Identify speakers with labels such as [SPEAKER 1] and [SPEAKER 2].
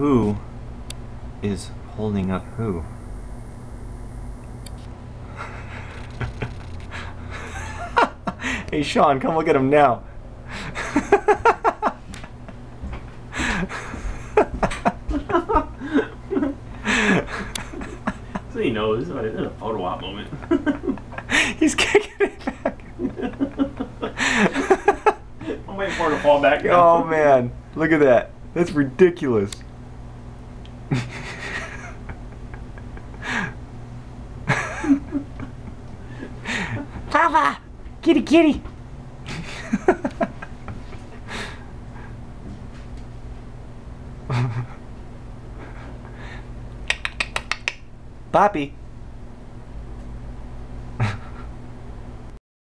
[SPEAKER 1] who is holding up who? Hey Sean, come look at him now.
[SPEAKER 2] So he knows. It's a photo op moment.
[SPEAKER 1] He's kicking it back.
[SPEAKER 2] I'm waiting for it to fall back down.
[SPEAKER 1] Oh man, look at that. That's ridiculous. Papa! Kitty, kitty! Poppy!